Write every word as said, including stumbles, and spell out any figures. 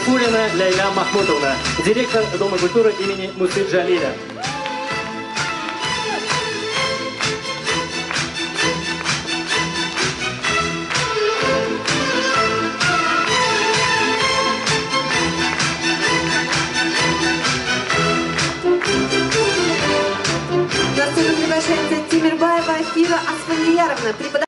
Сайфуллина Лейля Махмутовна, директор Дома культуры имени Мусы Джалиля. На сцену приглашается Тимирбаева Кира Асфандияровна, преподаватель